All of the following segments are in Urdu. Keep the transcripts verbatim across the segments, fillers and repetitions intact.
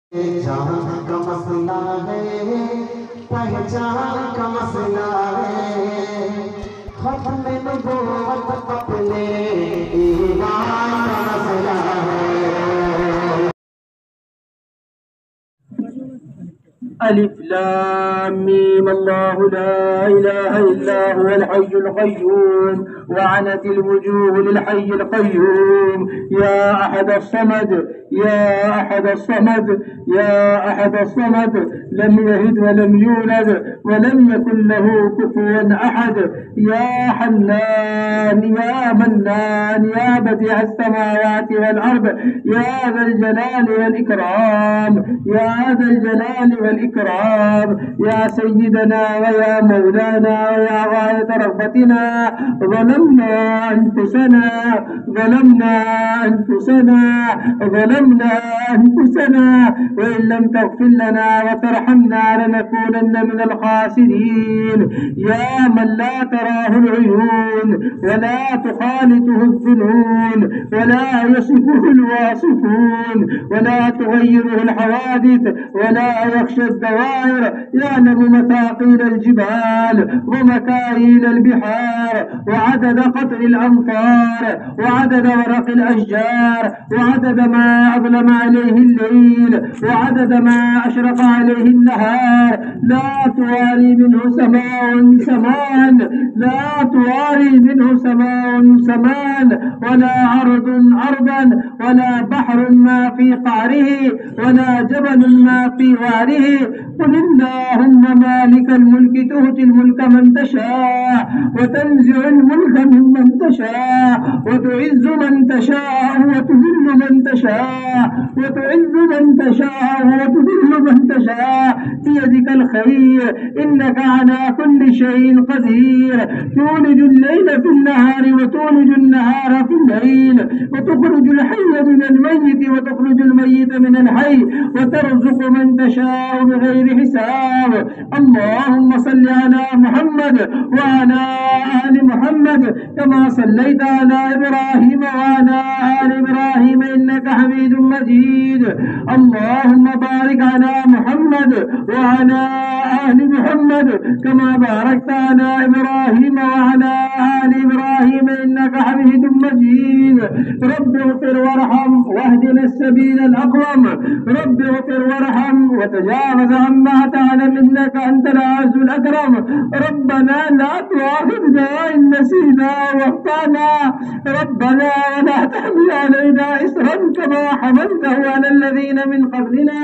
जान का मसला है, पहचान का मसला है, खत्म नबूवत अपने ईमान का मसला है। अलिफ लाम मीम अल्लाहु ला इलाहा इल्ला हुवल हय्युल क़य्यूम वअनत الوجوه للحي القيوم يا أحد الصمد يا أحد الصمد يا أحد الصمد لم يلد ولم يولد ولم يكن له كفوا أحد يا حنان يا منان يا بديع السماوات والأرض يا ذا الجلال والإكرام يا ذا الجلال والإكرام يا سيدنا ويا مولانا ويا غاية رغبتنا ظلمنا أنفسنا ظلمنا أنفسنا ظلمنا أنفسنا وإن لم تغفر لنا وترحمنا لنكونن من الخاسرين يا من لا تراه العيون ولا تخالطه الظنون ولا يصفه الواصفون ولا تغيره الحوادث ولا يخشى الدوائر يعلم مثاقيل الجبال ومكاييل البحار وعدد قطر الأمطار وعدد ورق الأشجار وعدد ما أظلم عليه الليل وعدد ما أشرق عليه النهار لا تواري منه سماء سماء لا تواري منه سماء سماء ولا عرض أرضا ولا بحر ما في قعره ولا جبل ما في وعره قل اللهم مالك الملك تؤتي الملك من تشاء وتنزع الملك ممن تشاء وتعز من تشاء وتذل من تشاء وتعز من تشاء وتذل من تشاء بيدك الخير إنك على كل شيء قدير تولج الليل في النهار وتولج النهار في الليل وتخرج الحي من الميت وتخرج الميت من الحي وترزق من تشاء بغير حساب اللهم صل على محمد وعلى آل محمد كما صليت على إبراهيم وعلى آل إبراهيم إنك حميد مجيد اللهم بارك على محمد وعلى آل محمد كما باركت على إبراهيم وعلى آل إبراهيم إنك حميد مجيد رب اغفر وارحم واهدنا السبيل الأقوم رب اغفر وارحم وتجاوز عما تعلم إنك أنت العز الأكرم ربنا لا تؤاخذنا إن نسينا واخطأنا ربنا ولا تحمل علينا إصرا كما حملته على الذين من قبلنا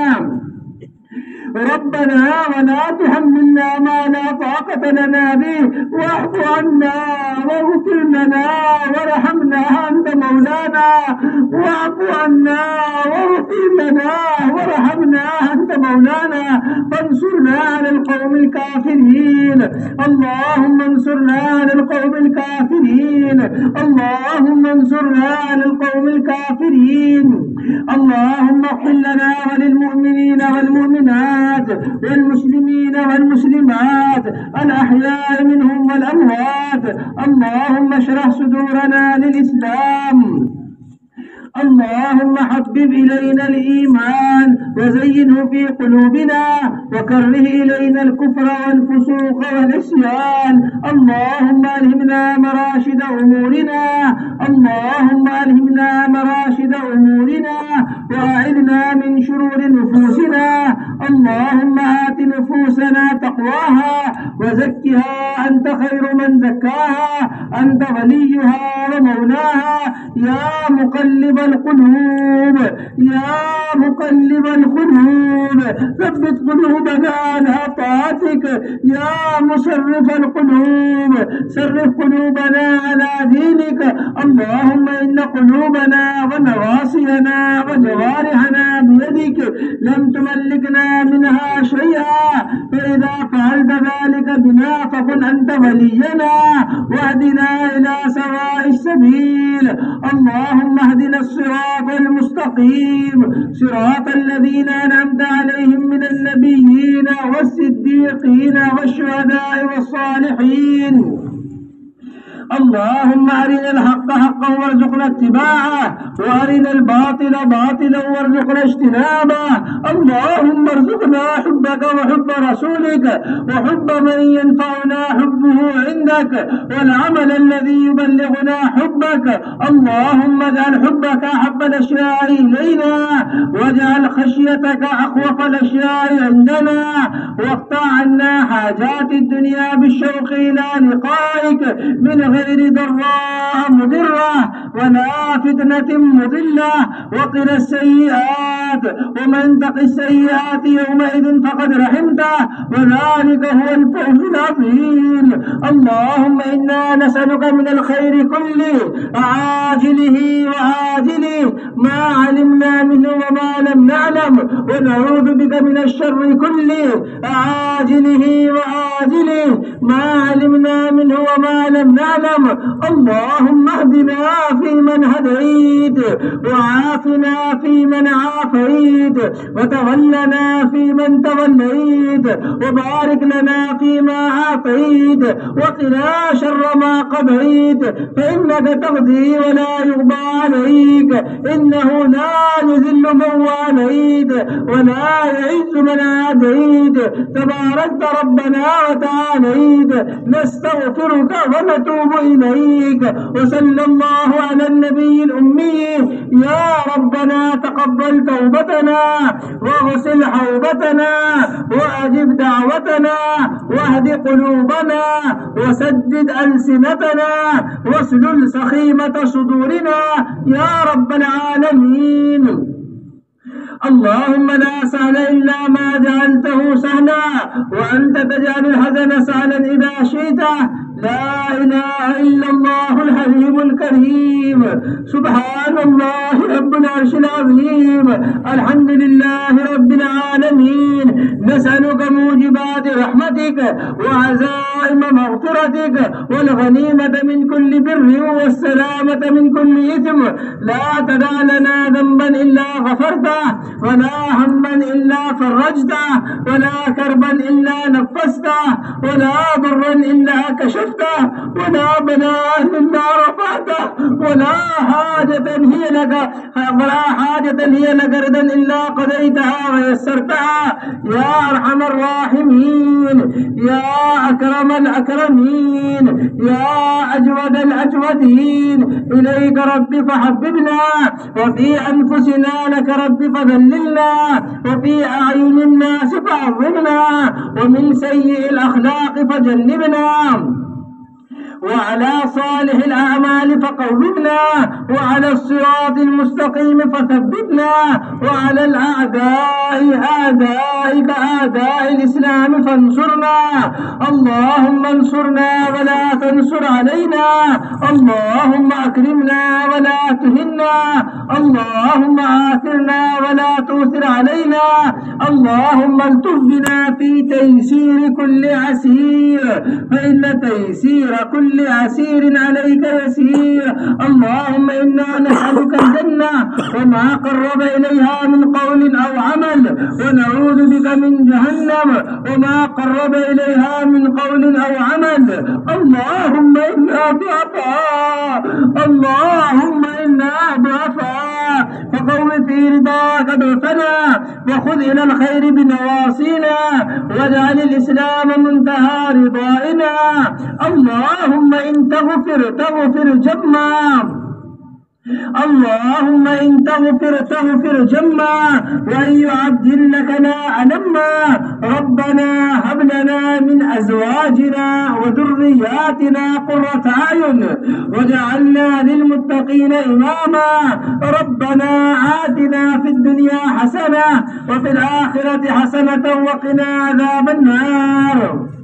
ربنا ولا تحملنا ما لا طاقة لنا به واعف عنا واغفر لنا وارحمنا أنت مولانا واعف عنا واغفر لنا وارحمنا أنت مولانا فانصرنا على القوم الكافرين اللهم انصرنا على القوم الكافرين اللهم انصرنا على القوم الكافرين اللهم اغفر لنا وللمؤمنين والمؤمنات والمسلمين والمسلمات الأحياء منهم والأموات اللهم اشرح صدورنا للإسلام اللهم حبب إلينا الإيمان وزينه في قلوبنا وكره إلينا الكفر والفسوق والعصيان اللهم ألهمنا مراشد أمورنا اللهم ألهمنا مراشد أمورنا وأعذنا من شرور نفوسنا اللهم آت نفوسنا تقواها وزكها أنت خير من زكاها أنت وليها ومولاها يا مقلب القلوب يا مقلب القلوب ثبت قلوبنا على طاعتك يا مصرف القلوب صرف قلوبنا على دينك اللهم إن قلوبنا ونواصينا وجوارحنا بيدك لم تملكنا منها شيئا فإذا فعلت ذلك بنا فكن أنت ولينا واهدنا إلى سواء السبيل اللهم اهدنا الصراط المستقيم صراط الذين أنعمت عليهم من النبيين والصديقين والشهداء والصالحين اللهم أرنا الحق حقا وارزقنا اتباعه وأرنا الباطل باطلا وارزقنا اجتنابه. اللهم ارزقنا حبك وحب رسولك وحب من ينفعنا حبه عندك والعمل الذي يبلغنا حبك. اللهم اجعل حبك أحب الأشياء إلينا واجعل خشيتك أخوف الأشياء عندنا واقطع عنا حاجات الدنيا بالشوق إلى لقائك من غير ضراء مضرة ولا فتنة مضلة. وقنا السيئات ومن تق السيئات يومئذ فقد رحمته وذلك هو الفوز العظيم. اللهم إنا نسألك من الخير كله عاجله وآجله ما علمنا منه وما لم نعلم ونعوذ بك من الشر كله عاجله وآجله ما علمنا منه وما لم نعلم. اللهم اهدنا فيمن هديت وعافنا فيمن عافيت وتولنا فيمن توليت وبارك لنا فيما أعطيت وقنا شر ما قضيت فإنك تقضي ولا يقضى عليك إنه لا يذل من واليت ولا يعز من عاديت تباركت ربنا وتعاليت. نستغفرك ونتوب إليك وصلى الله على النبي الأمي. يا ربنا تقبل توبتنا واغسل حوبتنا وأجب دعوتنا واهد قلوبنا وسدد ألسنتنا واسلل سخيمة صدورنا يا رب العالمين. اللهم لا سهل إلا ما جعلته سهلا وأنت تجعل الحزن سهلا إذا شئت. لا إله إلا الله الحليم الكريم. سبحان الله رب العرش العظيم. الحمد لله رب العالمين. نسألك موجبات رحمتك وعزائم مغفرتك والغنيمة من كل بر والسلامة من كل إثم. لا تدع لنا ذنبا إلا غفرته ولا هما إلا فرجته ولا كربا إلا نفسته ولا ضرا إلا كشفته ولا بلاء إلا رفعته ولا حاجة هي لك ولا حاجة هي لك ردا إلا قضيتها ويسرتها يا أرحم الراحمين يا أكرم الأكرمين يا أجود الأجودين. إليك ربي فحببنا وفي أنفسنا لك ربي فذللنا وفي أعين الناس فعظمنا ومن سيء الأخلاق فجنبنا وعلى صالح الأعمال فقومنا وعلى الصراط المستقيم فثبتنا وعلى الأعداء أعدائك أعداء الإسلام فانصرنا. اللهم انصرنا ولا تنصر علينا. اللهم أكرمنا ولا تهنا. اللهم آثرنا ولا تؤثر علينا. اللهم الطف بنا في تيسير كل عسير فإن تيسير كل عسير عليك يسير. اللهم إنا نسألك الجنة وما قرب إليها من قول أو عمل ونعوذ بك من جهنم وما قرب إليها من قول أو عمل. اللهم إنا ضعفاء اللهم إنا ضعفاء فقو في رضاك ضعفنا وخذ إلى الخير بنواصينا واجعل الإسلام منتهى رضائنا. اللهم إن تغفر تغفر جما. اللهم إن تغفر تغفر جما وإن يعجل لك لا ألما. ربنا هب لنا من أزواجنا وذرياتنا قرة أعين وجعلنا للمتقين إماما. ربنا آتنا في الدنيا حسنة وفي الآخرة حسنة وقنا عذاب النار.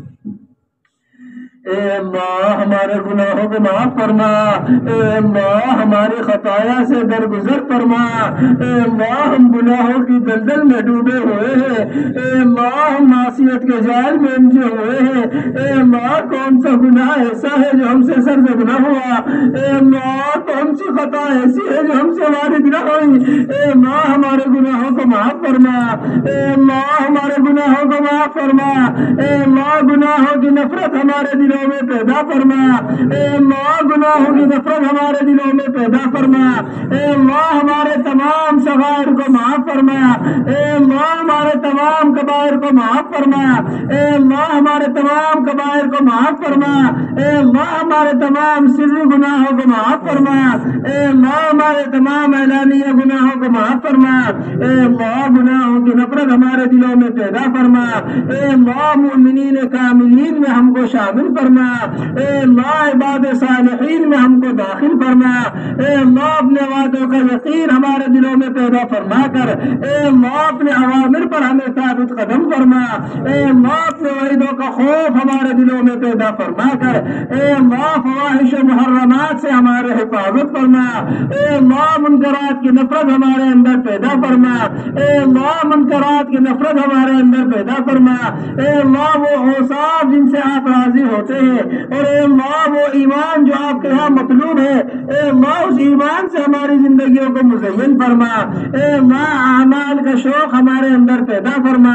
ए अल्लाह हमारे गुनाहों को माफ फरमा। ए अल्लाह हमारी खताया से दरगुजर फरमा। ए अल्लाह हम गुनाहों की दलदल में डूबे हुए हैं। ए अल्लाह हम मासियत के जाल में उलझे हुए हैं। ए अल्लाह कौन सा गुनाह ऐसा है जो हमसे सरजद न हुआ। ए अल्लाह कौन सी खता ऐसी है जो हमसे वारिद न हुई। ए अल्लाह हमारे गुनाहों को माफ फरमा। ए अल्लाह हमारे गुनाहों को माफ फरमा। ए अल्लाह गुनाहों की नफरत हमारे दिलों دلوں میں پیدا فرما، اے اللہ گناہوں کی نفرت ہمارے دلوں میں پیدا فرما، اے اللہ ہمارے تمام صغائر کو معاف فرما، اے اللہ ہمارے تمام کبائر کو معاف فرما، اے اللہ ہمارے تمام کبائر کو معاف فرما، اے اللہ ہمارے تمام سری گناہوں کو معاف فرما، اے اللہ ہمارے تمام اعلانیہ گناہوں کو معاف فرما، اے اللہ گناہوں کی نفرت ہمارے دلوں میں پیدا فرما، اے اللہ مومنین کاملین میں ہم کو شامل فرما، اے اللہ عباد صالحین میں ہم کو داخل فرما، اے اللہ اپنے وعدوں کا یقین ہمارے دلوں میں پیدا فرما کر، اے اللہ اپنے اوامر پر ہمیں ثابت قدم فرما، اے اللہ اپنے وعدوں کا خوف ہمارے دلوں میں پیدا فرما کر، اے اللہ فواحش و محرمات سے ہمارے حفاظت فرما، اے اللہ منکرات کی نفرت ہمارے اندر پیدا فرما، اے اللہ منکرات کی نفرت ہمارے اندر پیدا فرما، اے اللہ وہ اوصاف جن سے آپ راضی ہوتے ہیں، اور اے اللہ وہ ایمان جو آپ کے ہاں مطلوب ہے، اے اللہ اس ایمان سے ہماری زندگیوں کو مزین فرما، اے اللہ اعمال کا شوق ہمارے اندر پیدا فرما،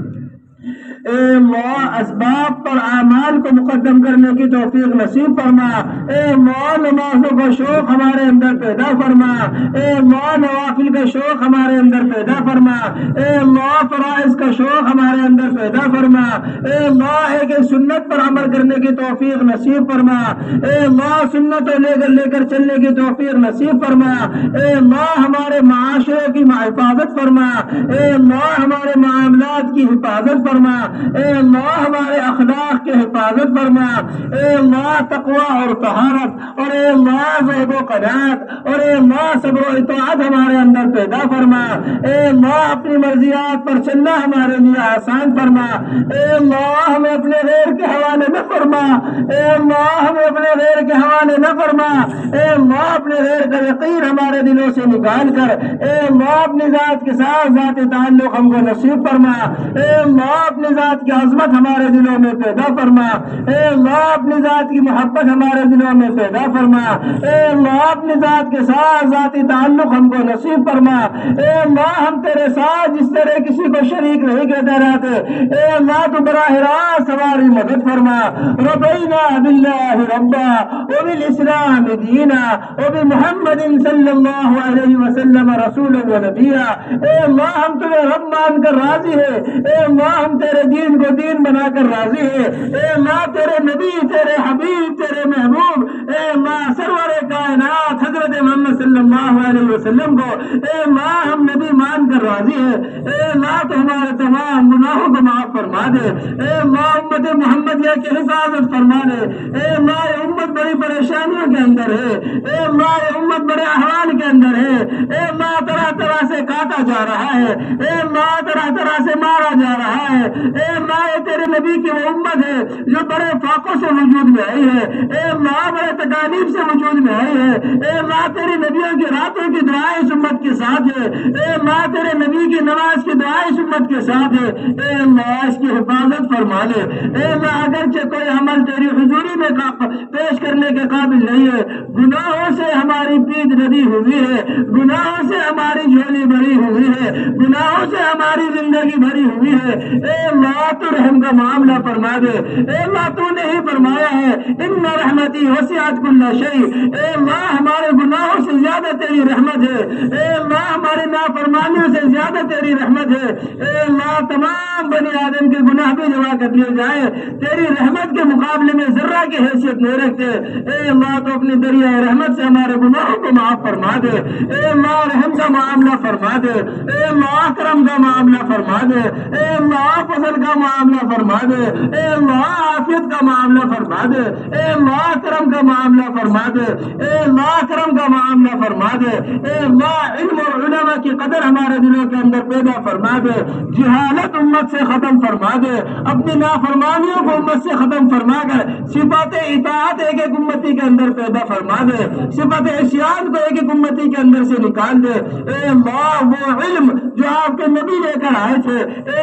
اے اللہ اسباب پر اعمال کو مقدم کرنے کی توفیق نصیب فرما، اے اللہ نمازوں کا شوق ہمارے اندر پیدا فرما، اے اللہ نوافل کا شوق ہمارے اندر پیدا فرما، اے اللہ فرائض کا شوق ہمارے اندر پیدا فرما، اے اللہ ایک سنت پر عمل کرنے کی توفیق نصیب فرما، اے اللہ سنت لے کر لے کر چلنے کی توفیق نصیب فرما، اے اللہ ہمارے معاشرے کی حفاظت فرما، اے اللہ ہمارے معاملات کی حفاظت فرما، اے اللہ ہمارے اخلاق کی حفاظت فرما، اے اللہ تقوی اور طہارت، اور اے اللہ زہد و قناعت، اور اے اللہ صبر و اطاعت ہمارے اندر پیدا فرما، اے اللہ اپنی مرضیات پر چلنا ہمارے لیے آسان فرما، اے اللہ ہمیں اپنے غیر کے حوالے نہ فرما، اے اللہ ہمیں اپنے غیر کے حوالے نہ فرما، اے اللہ اپنے غیر کا یقین ہمارے دلوں سے نکال کر، اے اللہ اپنی ذات کے ساتھ ذات تعلق ہم کو نصیب فرما، اے اللہ اپنی ذات کی عظمت ہمارے دلوں میں پیدا فرما، اے اللہ اپنی ذات کی محبت ہمارے دلوں میں پیدا فرما، اے اللہ اپنی ذات کے ساتھ ذاتی تعلق ہم کو نصیب فرما، اے اللہ ہم تیرے ساتھ جس طرح کسی کو شریک نہیں کہتے رہتے، اے اللہ تو براہ راست ہماری مدد فرما، رضینا باللہ ربا وبالاسلام دینا وبمحمد صلی اللہ علیہ وسلم رسولا و نبیا، اے اللہ ہم تمہیں رب مان کر راضی ہے، اے اللہ ہم تیرے دین کو دین بنا کر راضی ہے، اے اللہ تیرے نبی تیرے حبیب تیرے محبوب اے اللہ سرور کائنات حضرت محمد صلی اللہ علیہ وسلم کو اے اللہ ہم نبی مان کر راضی ہے، اے اللہ تو ہمارے تمام گناہوں کو معاف فرما دے، اے اللہ امت محمدیہ کی حفاظت فرما دے، اے اللہ یہ امت بڑی پریشانیوں کے اندر ہے، اے اللہ یہ امت بڑے احوال کے اندر ہے، اے اللہ طرح طرح سے کاٹا جا رہا ہے، اے اللہ طرح طرح سے مارا جا رہا ہے، اے اللہ یہ تیرے نبی کی وہ امت ہے جو بڑے فاقوں سے وجود میں آئی ہے، اے اللہ بڑے تکالیف سے وجود میں آئی ہے، اے اللہ تیرے نبیوں کی راتوں کی دعائیں اس امت کے ساتھ ہے، اے اللہ تیرے نبی کی نماز کی دعائیں اس امت کے ساتھ ہے، اے اللہ اس کی حفاظت فرما لے، اے اللہ اگرچہ کوئی عمل تیری حضوری میں پیش کرنے کے قابل نہیں ہے، گناہوں سے ہماری پیٹ ندی ہوئی ہے، گناہوں سے ہماری جھولی بھری ہوئی ہے، گناہوں سے ہماری زندگی بھری ہوئی ہے، اے اللہ تو رحم کا معاملہ فرما دے، اے اللہ تو نے ہی فرمایا ہے ان رحمتی وسعت کل شیء، اے اللہ ہمارے گناہوں سے زیادہ تیری رحمت ہے، اے اللہ ہماری نافرمانیوں سے زیادہ تیری رحمت ہے، اے اللہ تمام بنی آدم کے گناہ بھی جمع کر دیے جائیں تیری رحمت کے مقابلے میں ذرہ کی حیثیت نہیں رکھتے، اے اللہ تو اپنی دریائے رحمت سے ہمارے گناہوں کو معاف فرما دے، اے اللہ رحم کا معاملہ فرما دے، اے اللہ کرم کا معاملہ فرما دے، اے اللہ فضل کا معاملہ فرما دے، اے اللہ عافیت کا معاملہ فرما دے، اے اللہ کرم کا معاملہ فرما دے، اے اللہ کرم کا معاملہ فرما دے، اے اللہ علم اور علماء کی قدر ہمارے دلوں کے اندر پیدا فرما دے، جہالت امت سے ختم فرما دے، اپنی نافرمانیوں کو امت سے ختم فرما کر صفات اطاعت ایک ایک امتی کے اندر پیدا فرما دے، صفات عصیان کو ایک ایک امتی کے اندر سے نکال دے، اے اللہ وہ علم جو آپ کے نبی لے کر آئے تھے، اے اللہ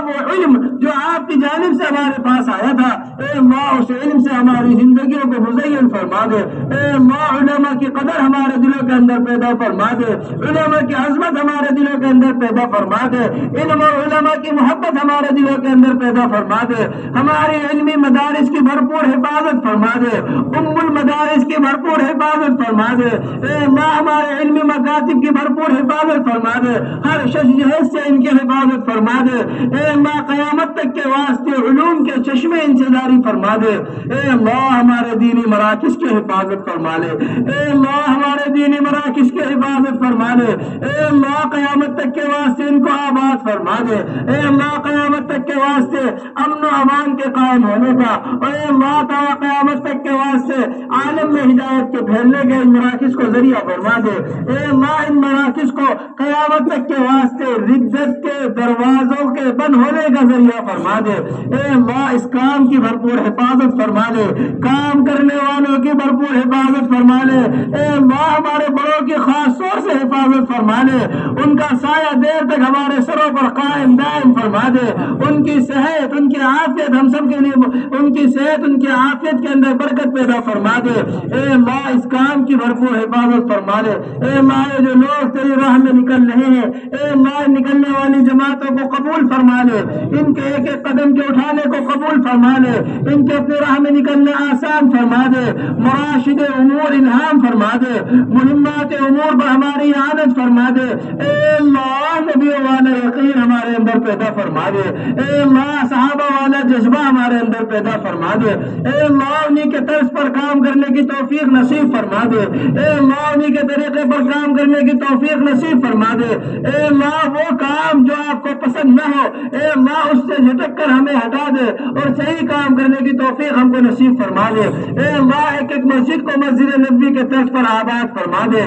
وہ علم جو آپ کی جانب سے ہمارے پاس آیا تھا، اے اللہ اس علم سے ہماری زندگیوں کو مزین فرما دے، اے اللہ علماء کی قدر ہمارے دلوں کے اندر پیدا فرما دے، علماء کی عظمت ہمارے دلوں کے اندر پیدا فرما دے، علم اور علماء کی محبت ہمارے دلوں کے اندر پیدا فرما دے، ہماری علمی مدارس کی بھرپور حفاظت فرما دے، ام المدارس کی بھرپور حفاظت فرما دے، اے اللہ ہمارے علمی مکاتب کی بھرپور حفاظت فرما دے، ہر شجہت سے ان کی حفاظت فرما دے، اے اللہ قیامت تک کے واسطے علوم کے چشمے ان سے جاری فرما دے، اے اللہ ہمارے دینی مراکز کی حفاظت فرما لے، اے اللہ ہمارے دینی مراکز کی حفاظت فرما لے، اے اللہ قیامت تک کے واسطے ان کو آباد فرما دے، اے اللہ قیامت تک کے واسطے امن و امان کے قائم ہونے کا، اور اے اللہ تعالیٰ قیامت تک کے واسطے عالم میں ہدایت کے پھیلنے کے ان مراکز کو ذریعہ فرما دے، اے اللہ ان مراکز کو قیامت تک کے واسطے ردت کے دروازوں کے بند ہونے کا ذریعہ فرما دے، اے اللہ اس کام کی بھرپور حفاظت فرما لے، کام کرنے والوں کی بھرپور حفاظت فرما لے، اے اللہ ہمارے بڑوں کی خاص طور سے حفاظت فرما لے، ان کا سایہ دیر تک ہمارے سروں پر قائم دائم فرما دے، ان کی صحت ان کی عافیت ہم سب کے لیے ان کی صحت ان کی عافیت کے اندر برکت پیدا فرما دے، اے اللہ اس کام کی بھرپور حفاظت فرما لے، اے اللہ جو لوگ تیری راہ میں نکل رہے ہیں، اے اللہ نکلنے والی جماعتوں کو قبول فرما لے، ان کے ایک ایک قدم کے اٹھانے کو قبول فرما لے، ان کے اپنے راہ میں نکلنے آسان فرما دے، مراشد امور الہام فرما دے، مہمات امور پر ہماری اعانت فرما دے، اے اللہ نبی والا یقین ہمارے اندر پیدا فرما دے، اے اللہ صحابہ والا جذبہ ہمارے اندر پیدا فرما دے، اے اللہ انہی کے طرز پر کام کرنے کی توفیق نصیب فرما دے، اے اللہ انہی کے طریقے پر کام کرنے کی توفیق نصیب فرما دے، اے اللہ وہ کام جو آپ کو پسند نہ ہو اے اللہ اس سے جھٹک کر ہمیں ہٹا دے اور صحیح کام کرنے کی توفیق ہم کو نصیب فرما دے، اے اللہ ایک ایک مسجد کو مسجد نبوی کے طرز پر آباد فرما دے،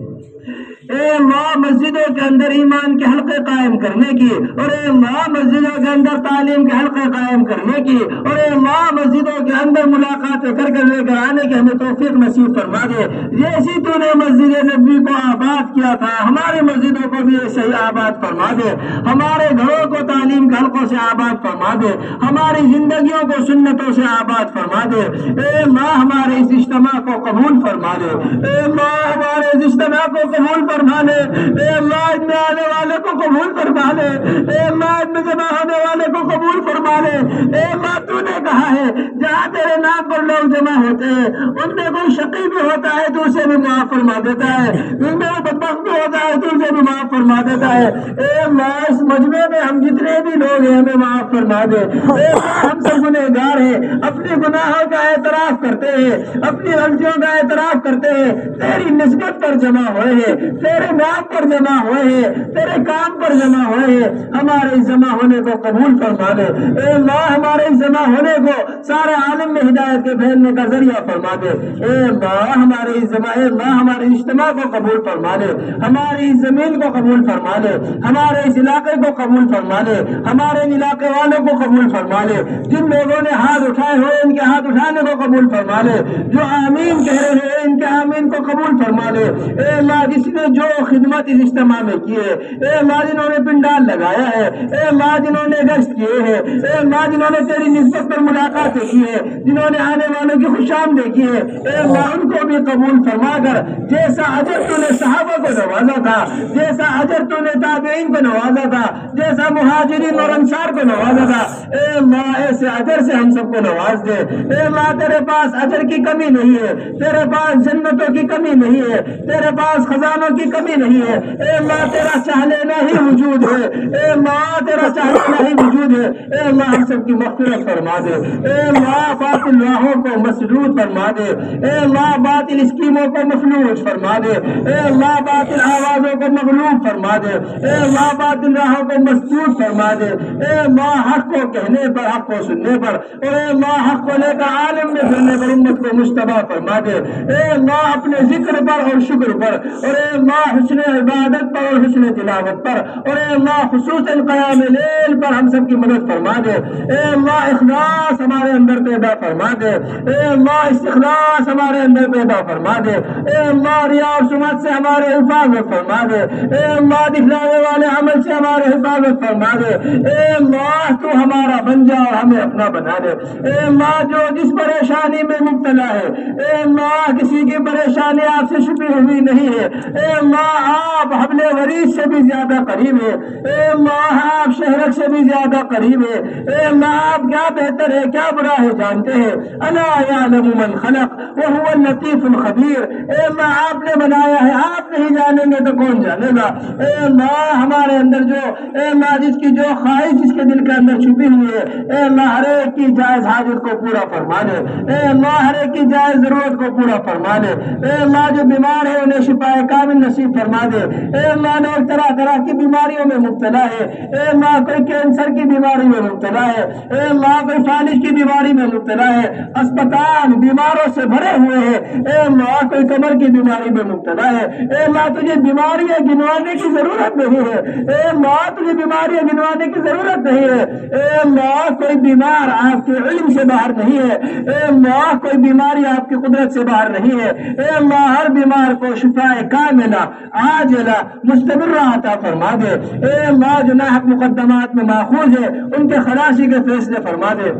اے اللہ مسجدوں کے اندر ایمان کے حلقے قائم کرنے کی، اور اے اللہ مسجدوں کے اندر تعلیم کے حلقے قائم کرنے کی، اور اے اللہ مسجدوں کے اندر ملاقاتیں کر کر لے کر آنے کی ہمیں توفیق نصیب فرما دے، جیسی تو نے مسجد نبوی کو آباد کیا تھا ہماری مسجدوں کو بھی ایسے ہی آباد فرما دے، ہمارے گھروں کو تعلیم کے حلقوں سے آباد فرما دے، ہماری زندگیوں کو سنتوں سے آباد فرما دے، اے اللہ ہمارے اس اجتماع کو قبول فرما دے، اے اللہ ہمارے اس اجتماع کو قبول فرما دے، اے اللہ ان میں آنے والے کو قبول فرما لے، اے اللہ ان میں جمع ہونے والے کو قبول فرما لے، اے اللہ تو نے کہا ہے جہاں تیرے نام پر لوگ جمع ہوتے ہیں ان میں کوئی شقی بھی ہوتا ہے تو اسے بھی معاف فرما دیتا ہے، ان میں بدبخت بھی ہوتا ہے تو اسے بھی معاف فرما دیتا ہے، اے اللہ اس مجمع میں ہم جتنے بھی لوگ ہیں ہمیں معاف فرما دے، اے اللہ ہم سب گنہگار ہیں، اپنے گناہوں کا اعتراف کرتے ہیں، اپنی غلطیوں کا اعتراف کرتے ہیں، تیری نسبت پر جمع ہوئے ہیں، تیرے نام پر جمع ہوئے ہیں، تیرے کام پر جمع ہوئے ہیں، ہمارے اس جمع ہونے کو قبول فرما لے، اے اللہ ہمارے اس جمع ہونے کو سارے عالم میں ہدایت کے پھیلنے کا ذریعہ فرما دے، اے اللہ ہمارے اس جمع اے اللہ ہمارے اجتماع کو قبول فرما لے، ہماری اس زمین کو قبول فرما لے، ہمارے اس علاقے کو قبول فرما لے، ہمارے ان علاقے والوں کو قبول فرما لے، جن لوگوں نے ہاتھ اٹھائے ہوئے ان کے ہاتھ اٹھانے کو قبول فرما لے، جو آمین کہہ رہے ہیں ان کے آمین کو قبول فرما لے، اے اللہ جس نے جو خدمت اس اجتماع میں کی ہے، اے اللہ جنہوں نے پنڈال لگایا ہے، اے اللہ جنہوں نے گشت کیے ہیں، اے اللہ جنہوں نے تیری نسبت پر ملاقاتیں کی ہے، جنہوں نے آنے والوں کی خوش آمدید کی ہے، اے اللہ ان کو بھی قبول فرما کر جیسا اجر تو نے صحابہ کو نوازا تھا، جیسا اجر تو نے تابعین کو نوازا تھا، جیسا مہاجرین اور انصار کو نوازا تھا، اے اللہ ایسے اجر سے ہم سب کو نواز دے، اے اللہ تیرے پاس اجر کی کمی نہیں ہے، تیرے پاس جنتوں کی کمی نہیں ہے، تیرے پاس خزانوں کی کمی نہیں ہے، اے اللہ تیرا چاہ لینا ہی وجود ہے، اے اللہ تیرا چاہ لینا ہی وجود ہے، اے اللہ ہم سب کی مغفرت فرما دے، اے اللہ باطل راہوں کو مسدود فرما دے، اے اللہ باطل اسکیموں کو مفلوج فرما دے، اے اللہ باطل آوازوں کو مغلوب فرما دے، اے اللہ باطل راہوں کو مسدود فرما دے، اے اللہ حق کو کہنے پر حق کو سننے پر اور اے اللہ حق کو لے کر عالم میں پھرنے پر امت کو مجتبی فرما دے، اے اللہ اپنے ذکر پر اور شکر پر اور اے اللہ حسن عبادت پر اور حسن تلاوت پر اور اے اللہ خصوصاً قیام لیل پر ہم سب کی مدد فرما دے، دے. اے اللہ اخلاص ہمارے اندر پیدا فرما دے. اے اللہ استخلاص ہمارے اندر پیدا فرما دے. اے اللہ ریا اور سمت سے ہمارے حفاظت فرما دے. اے اللہ دکھلانے والے عمل سے ہمارے حفاظت فرما دے. اے اللہ تو ہمارا بن جا اور ہمیں اپنا بنا دے. اے اللہ جو جس پریشانی میں مبتلا ہے, اے اللہ کسی کی پریشانی آپ سے چھپی ہوئی نہیں ہے. اے اللہ آپ حبل ورید سے بھی زیادہ قریب ہے. اے اللہ آپ شہرک سے بھی زیادہ قریب ہے. اے اللہ آپ کیا بہتر ہے کیا برا ہے جانتے ہیں. الا یعلم من خلق وهو اللطیف الخبیر. اے اللہ آپ نے بنایا ہے, آپ نہیں جانیں گے تو کون جانے گا. اے اللہ ہمارے اندر جو اے اللہ جس کی جو خواہش جس کے دل کے اندر چھپی ہوئی ہے, اے اللہ ہر ایک کی جائز حاجت کو پورا فرما دے. اے اللہ ہر ایک کی جائز ضرورت کو پورا فرما دے. اے اللہ جو بیمار ہے انہیں شفا کامل نصیب فرما دے. اے اللہ لوگ طرح طرح کی بیماریوں میں مبتلا ہے. اے اللہ کوئی کینسر کی بیماری میں مبتلا ہے. اے اللہ کوئی فالج کی بیماری میں مبتلا ہے. اسپتال بیماروں سے بھرے ہوئے ہیں. اے اللہ کوئی کمر کی بیماری میں مبتلا ہے. اے اللہ تجھے بیماریاں گنوانے کی ضرورت نہیں ہے. اے اللہ تجھے بیماریاں گنوانے کی ضرورت نہیں ہے. اے اللہ کوئی بیمار آپ کے علم سے باہر نہیں ہے. اے اللہ کوئی بیماری آپ کی قدرت سے باہر نہیں ہے. اے اللہ ہر بیمار کو شفا کاملہ عاجلہ مستمرہ عطا فرما دے. اے اللہ جو ناحق مقدمات میں ماخوذ ہے ان کے خلاصی کے فیصلے فرما دے.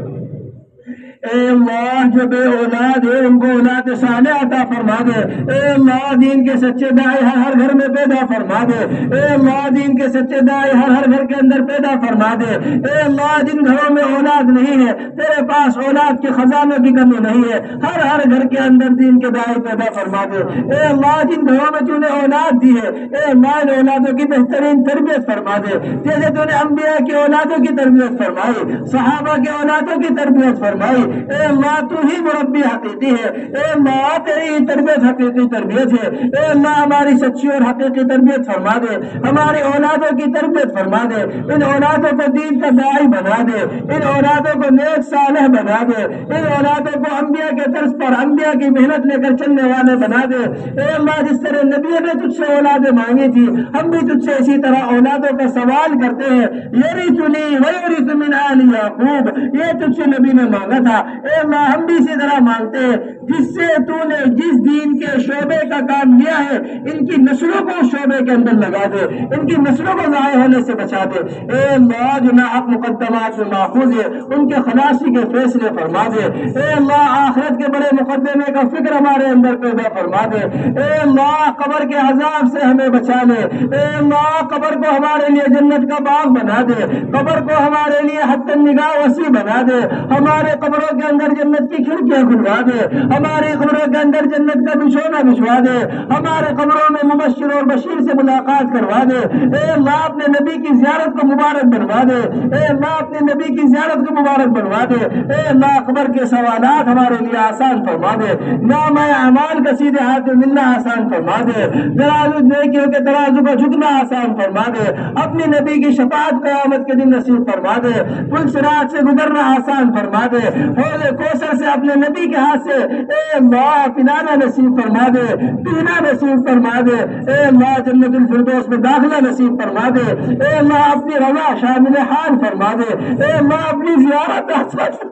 اے اللہ جو بے اولاد ہے ان کو اولاد صالح عطا فرما دے. اے اللہ دین کے سچے داعی ہر ہر گھر میں پیدا فرما دے. اے اللہ دین کے سچے داعی ہر ہر گھر کے اندر پیدا فرما دے. اے اللہ جن گھروں میں اولاد نہیں ہے تیرے پاس اولاد کے خزانوں کی کمی نہیں ہے, ہر ہر گھر کے اندر دین کے داعی پیدا فرما دے. اے اللہ جن گھروں میں تو نے اولاد دی ہے, اے اللہ ان اولادوں کی بہترین تربیت فرما دے. جیسے تو نے انبیاء کی اولادوں کی تربیت فرمائی, صحابہ کی اولادوں کی تربیت فرمائی. اے اللہ تو ہی مربی حقیقی ہے. اے اللہ تیری تربیت حقیقی تربیت ہے. اے اللہ ہماری سچی اور حقیقی تربیت فرما دے. ہماری اولادوں کی تربیت فرما دے. ان اولادوں کو دین کا داعی بنا دے. ان اولادوں کو نیک صالح بنا دے. ان اولادوں کو انبیاء کے طرز پر انبیاء کی محنت لے کر چلنے والے بنا دے. اے اللہ جس طرح نبی نے تجھ سے اولادیں مانگی تھی ہم بھی تجھ سے اسی طرح اولادوں کا سوال کرتے ہیں. یرثنی ویرث من آل یعقوب, یہ تجھ سے نبی نے مانگا تھا. اے اللہ ہم بھی اسی طرح مانگتے ہیں جس سے تو نے جس دین کے شعبے کا کام لیا ہے ان کی نسلوں کو شعبے کے اندر لگا دے, ان کی نسلوں کو ضائع ہونے سے بچا دے. اے اللہ جو ناحق مقدمات میں ماخوذ ہے ان کے خلاصی کے فیصلے فرما دے. اے اللہ آخرت کے بڑے مقدمے کا فکر ہمارے اندر پیدا فرما دے. اے اللہ قبر کے عذاب سے ہمیں بچا لے. اے اللہ قبر کو ہمارے لیے جنت کا باغ بنا دے. قبر کو ہمارے لیے حد نگاہ وسیع بنا دے. ہمارے قبروں کے اندر جنت کی کھڑکیاں کھلوا دے. ہماری قبروں کے اندر جنت کا بچھونا بچھوا دے. ہمارے قبروں میں مبشر اور بشیر سے ملاقات کروا دے. اے اللہ اپنے نبی کی زیارت کو مبارک بنوا دے. اے اللہ اپنے نبی کی زیارت کو مبارک بنوا دے. اے اللہ قبر کے سوالات ہمارے لیے آسان فرما دے. نام اعمال کا سیدھے ہاتھ میں ملنا آسان فرما دے. ترازو نیکیوں کے ترازو کا جھکنا آسان فرما دے. اپنے نبی کی شفاعت قیامت کے دن نصیب فرما دے. پل صراط سے گزرنا آسان فرما دے. حوض کوثر سے اپنے نبی کے ہاتھ سے اے اللہ پلانا نصیب فرما دے, پینا نصیب فرما دے. اے اللہ جنت الفردوس میں داخلہ نصیب فرما دے. اے اللہ اپنی رضا شامل حال فرما دے. اے اللہ اپنی زیارت آسان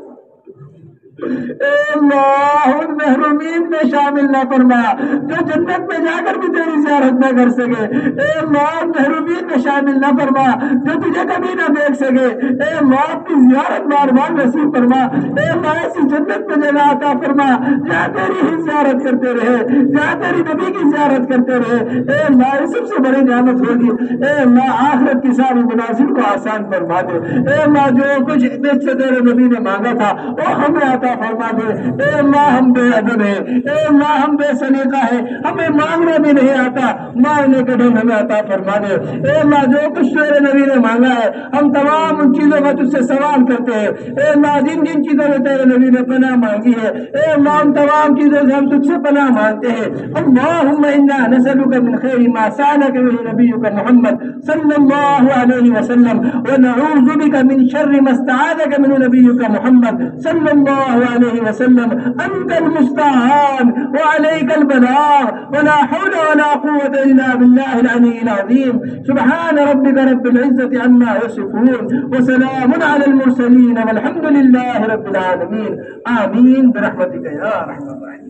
اے اللہ ان محرومین میں شامل نہ فرما جو جنت میں جا کر بھی تیری زیارت نہ کر سکے. اے اللہ محرومین میں شامل نہ فرما جو تجھے کبھی نہ دیکھ سکے. اے اللہ اپنی زیارت بار بار نصیب فرما. اے اللہ ایسی جنت میں جگہ عطا فرما جہاں تیری ہی زیارت کرتے رہے, جہاں تیری نبی کی زیارت کرتے رہے. اے اللہ یہ سب سے بڑی نعمت ہوگی. اے اللہ آخرت کی ساری منازل کو آسان فرما دے. اے اللہ جو کچھ تجھ سے تیرے نبی نے مانگا تھا وہ ہمیں عطا فرما دے. اے اللہ ہم بے ادب ہیں, اے اللہ ہم بے سلیقہ ہیں, ہمیں مانگنا بھی نہیں آتا, مانگنے کے ڈھنگ ہمیں عطا فرما دے. اے اللہ جو کچھ تیرے نبی نے مانگا ہے ہم تمام ان چیزوں کا تجھ سے سوال کرتے ہیں. اے اللہ جن جن چیزوں میں تیرے نبی نے پناہ مانگی ہے اے اللہ ان تمام چیزوں سے ہم تجھ سے پناہ مانگتے ہیں. اللہم انا نسألک من خیر ما سألک به نبیک محمد صلی اللہ علیہ وسلم ونعوذ بک من شر ما استعاذک منه نبیک محمد صلی اللہ عليه وسلم أنت المستعان وعليك البلاغ ولا حول ولا قوة إلا بالله العلي العظيم. سبحان ربك رب العزة عما يصفون وسلام على المرسلين والحمد لله رب العالمين. آمين برحمتك يا أرحم الراحمين.